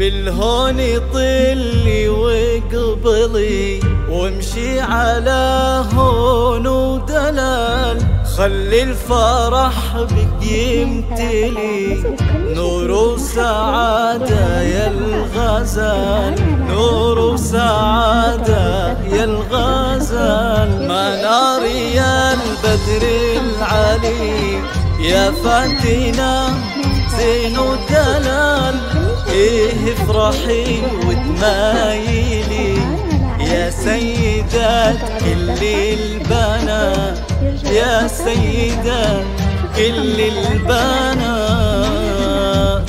بالهون طلي وقبلي وامشي على هون ودلال، خلي الفرح بك يمتلي نور وسعادة يا الغزال، نور وسعادة يا الغزال. منار يا البدر العلي يا فاتنا زين ودلال، ايه افرحي وتمايلي يا سيدات كل البنات، يا سيدات كل البنات.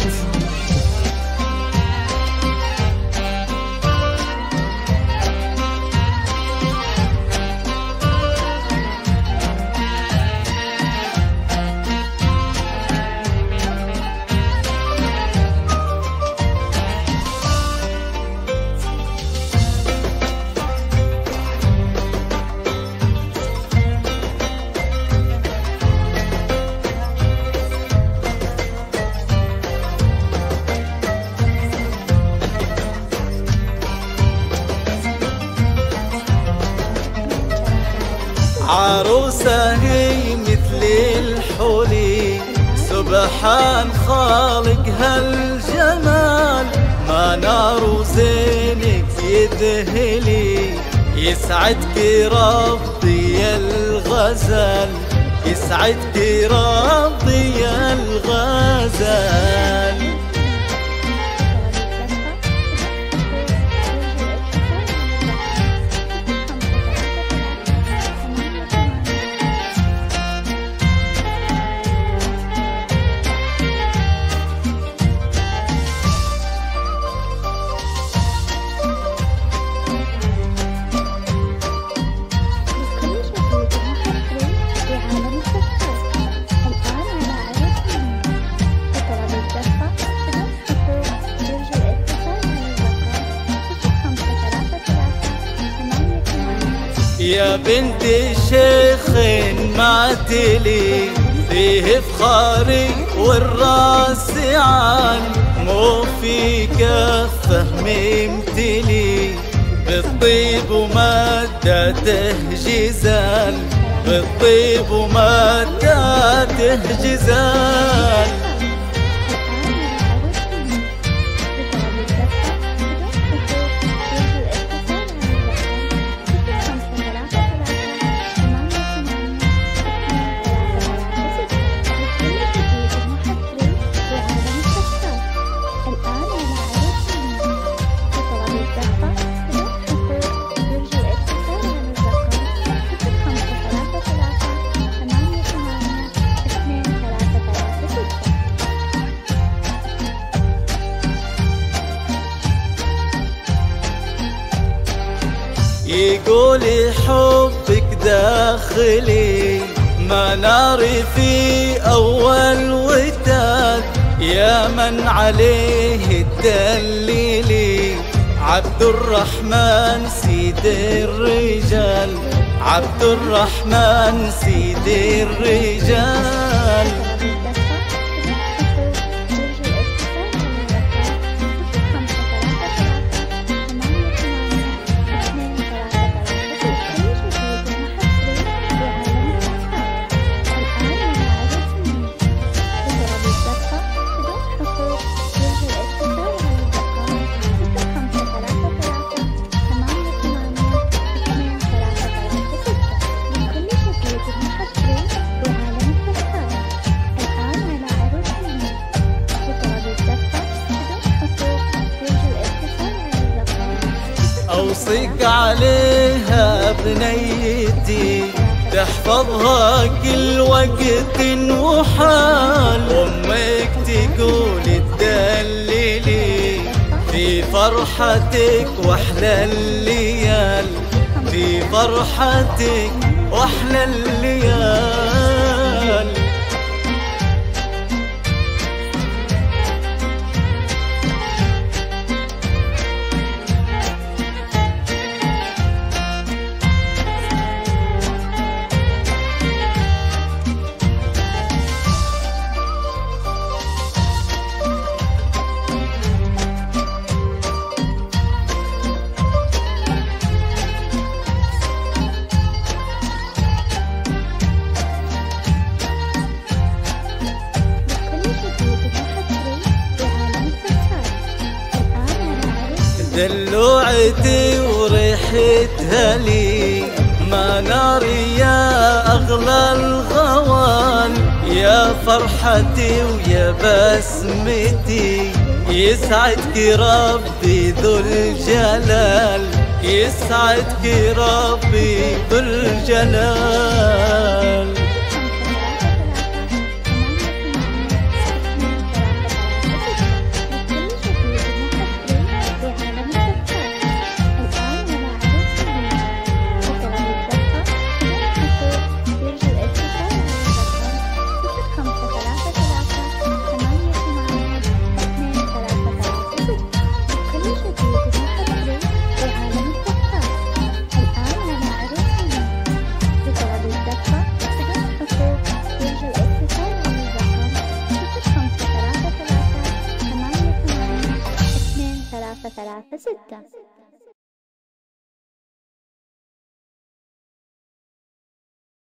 عروسة هي مثل الحلي، سبحان خالق هالجمال، منار زينك يذهلي يسعدك ربي يا الغزال، يسعدك ربي يا الغزال. يا بنت شيخ معتلي فيه فخاري والراس عال، مو في كفه ممتلي بالطيب ومادته جزال، بالطيب ومادته جزال. يقولي حبك داخلي مناري في أول وداد، يا من عليه الدليلي عبد الرحمن سيد الرجال، عبد الرحمن سيد الرجال. أوصيك عليها بنيتي تحفظها كل وقت وحال، أمك تقول تدللي في فرحتك وأحلى الليال، في فرحتك وأحلى الليال. دلوعتي وريحتها لي منار يا أغلى الغوال، يا فرحتي ويا بسمتي، يسعدك ربي ذو الجلال، يسعدك ربي ذو الجلال. ثلاثة ستة.